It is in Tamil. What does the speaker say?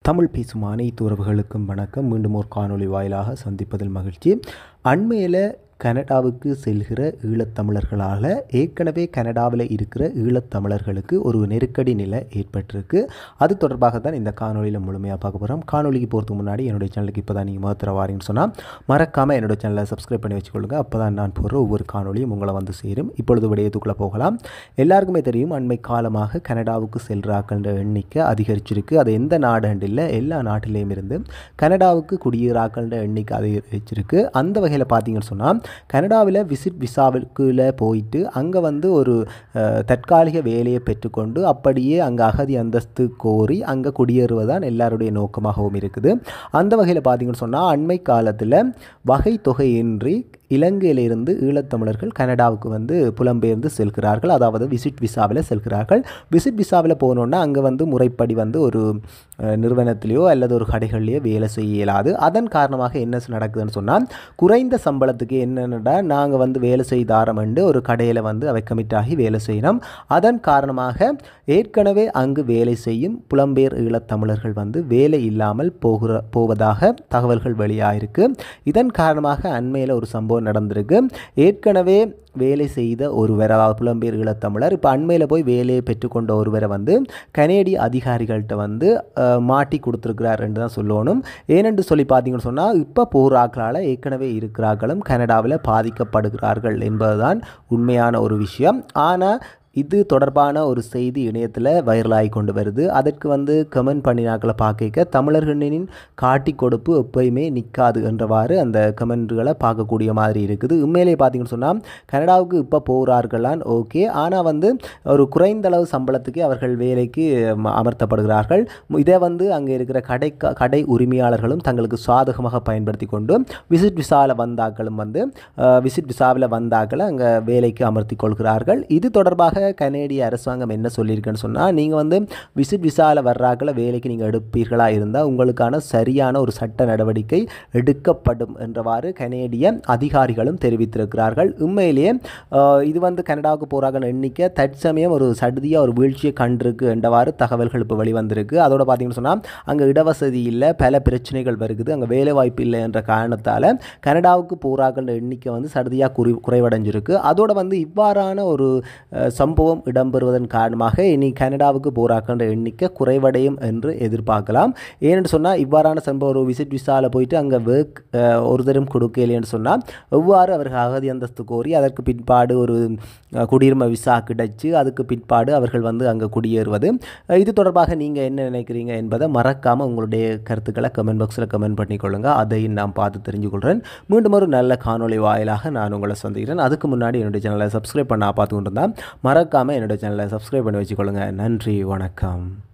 தமிழ் பேசும் அனைத்து உறவுகளுக்கும் வணக்கம். மீண்டும் ஒரு காணொளி வாயிலாக சந்திப்பதில் மகிழ்ச்சி. அண்மையில் கனடாவுக்கு செல்கிற ஈழத்தமிழர்களால் ஏற்கனவே கனடாவில் இருக்கிற ஈழத்தமிழர்களுக்கு ஒரு நெருக்கடி நிலை ஏற்பட்டிருக்கு. அது தொடர்பாக தான் இந்த காணொலியில் முழுமையாக பார்க்க போகிறோம். காணொலிக்கு போகிறதுக்கு முன்னாடி என்னுடைய சேனலுக்கு இப்போ தான் நீங்கள் மாத்திர வாரின்னு சொன்னால் மறக்காமல் என்னோடய சேனலை சப்ஸ்கிரைப் பண்ணி வச்சுக்கொள்ளுங்க. அப்போ தான் நான் போடுற ஒவ்வொரு காணொலியும் உங்களை வந்து சேரும். இப்பொழுது விடயத்துக்குள்ளே போகலாம். எல்லாருக்குமே தெரியும், அண்மை காலமாக கனடாவுக்கு செல்கிறாக்கள எண்ணிக்கை அதிகரிச்சிருக்கு. அது எந்த நாடுன்னு இல்லை, எல்லா நாட்டிலையும் இருந்து கனடாவுக்கு குடியேறாக்கள எண்ணிக்கை அதிகரிச்சிருக்கு. அந்த வகையில் பார்த்தீங்கன்னு சொன்னால் கனடாவில் விசிட் விசாவுக்குள்ள போயிட்டு அங்கே வந்து ஒரு தற்காலிக வேலையை பெற்றுக்கொண்டு அப்படியே அங்கே அகதி அந்தஸ்து கோரி அங்கே குடியேறுவதுதான் எல்லாருடைய நோக்கமாகவும் இருக்குது. அந்த வகையில் பார்த்தீங்கன்னு சொன்னால் அண்மை காலத்தில் வகை தொகையின்றி இலங்கையிலிருந்து ஈழத்தமிழர்கள் கனடாவுக்கு வந்து புலம்பெயர்ந்து செல்கிறார்கள். அதாவது விசிட் விசாவில் செல்கிறார்கள். விசிட் விசாவில் போனோன்னா அங்கே வந்து முறைப்படி வந்து ஒரு நிறுவனத்திலேயோ அல்லது ஒரு கடைகள்லையோ வேலை செய்ய இயலாது. அதன் காரணமாக என்ன நடக்குதுன்னு சொன்னால், குறைந்த சம்பளத்துக்கு என்னென்னா நாங்கள் வந்து வேலை செய்தாரமென்று ஒரு கடையில் வந்து அவை கமிட் ஆகி வேலை செய்யணும். அதன் காரணமாக ஏற்கனவே அங்கு வேலை செய்யும் புலம்பெயர் ஈழத்தமிழர்கள் வந்து வேலை இல்லாமல் போவதாக தகவல்கள் வெளியாயிருக்கு. இதன் காரணமாக அண்மையில் ஒரு சம்பவம் நடந்திருக்கு. ஏற்கனவே வேலை செய்த ஒருவர், அதாவது புலம்பெயர் ஈழத்தமிழர், இப்போ அண்மையில் போய் வேலையை பெற்றுக்கொண்ட ஒருவரை வந்து கனேடிய அதிகாரிகள்கிட்ட வந்து மாட்டி கொடுத்துருக்கிறார் என்று தான் சொல்லணும். ஏனென்று சொல்லி பார்த்தீங்கன்னு சொன்னால், இப்போ போராக்களால் ஏற்கனவே இருக்கிறார்களும் கனடாவில் பாதிக்கப்படுகிறார்கள் என்பதுதான் உண்மையான ஒரு விஷயம். ஆனால் இது தொடர்பான ஒரு செய்தி இணையத்தில் வைரலாகி கொண்டு வருது. அதற்கு வந்து கமெண்ட் பண்ணினாக்களை பார்க்க தமிழர்களின் காட்டி கொடுப்பு எப்பயுமே நிற்காது என்றவாறு அந்த கமெண்ட்களை பார்க்கக்கூடிய மாதிரி இருக்குது. உண்மையிலே பார்த்தீங்கன்னு சொன்னால் கனடாவுக்கு இப்போ போகிறார்களான் ஓகே, ஆனால் வந்து ஒரு குறைந்த அளவு சம்பளத்துக்கு அவர்கள் வேலைக்கு அமர்த்தப்படுகிறார்கள். இதை வந்து அங்கே இருக்கிற கடை உரிமையாளர்களும் தங்களுக்கு சாதகமாக பயன்படுத்தி கொண்டு விசிட் விசாவில் வந்தாக்களும் வந்து விசிட் விசாவில் வந்தாக்களை அங்கே வேலைக்கு அமர்த்தி கொள்கிறார்கள். இது தொடர்பாக கனேடிய அரசாங்கம் என்ன சொல்லியிருக்குன்னு சொன்னால், நீங்கள் வந்து விசிட் விசாவில் வர்றாக்களை வேலைக்கு நீங்கள் எடுப்பீர்களா இருந்தால் உங்களுக்கான சரியான ஒரு சட்ட நடவடிக்கை எடுக்கப்படும் என்றவாறு கனேடிய அதிகாரிகளும் தெரிவித்திருக்கிறார்கள். உண்மையிலேயே இது வந்து கனடாவுக்கு போகிறாங்க எண்ணிக்கை தற்சமயம் ஒரு சடுதியாக ஒரு வீழ்ச்சியை கண்டிருக்கு என்றவாறு தகவல்கள் இப்போ வெளிவந்திருக்கு. அதோட பார்த்தீங்கன்னு சொன்னால் அங்கே இடவசதி இல்லை, பல பிரச்சனைகள் வருகுது, அங்கே வேலை வாய்ப்பு இல்லை என்ற காரணத்தால் கனடாவுக்கு போகிறாங்க எண்ணிக்கை வந்து சடுதியாக குறைவடைஞ்சிருக்கு. அதோட வந்து இவ்வாறான ஒரு சம்பவம் இடம்பெறுவதன் காரணமாக இனி கனடாவுக்கு போராக்கின்ற எண்ணிக்கை குறைவடையும் என்று எதிர்பார்க்கலாம். ஏன்னு சொன்னால் இவ்வாறான சம்பவம் ஒரு விசிட் விசாவில் போயிட்டு அங்கே ஒர்க் ஒரு தரம் கொடுக்கலைன்னு சொன்னால் எவ்வாறு அவர்கள் அகதி அந்தஸ்து கோரி அதற்கு பிற்பாடு ஒரு குடியுரிமை விசா கிடைச்சி அதுக்கு பிற்பாடு அவர்கள் வந்து அங்கே குடியேறுவது. இது தொடர்பாக நீங்கள் என்ன நினைக்கிறீங்க என்பதை மறக்காமல் உங்களுடைய கருத்துக்களை கமெண்ட் பாக்ஸில் கமெண்ட் பண்ணிக்கொள்ளுங்க. அதையும் நான் பார்த்து தெரிஞ்சுக்கொள்கிறேன். மீண்டும் ஒரு நல்ல காணொளி வாயிலாக நான் உங்களை சந்திக்கிறேன். அதுக்கு முன்னாடி என்னுடைய சேனலை சப்ஸ்கிரைப் பண்ண பார்த்து கொண்டு இருந்தால் மறக்காமல் என்னோட சேனலை சப்ஸ்கிரைப் பண்ணி வச்சுக்கொள்ளுங்கள். நன்றி, வணக்கம்.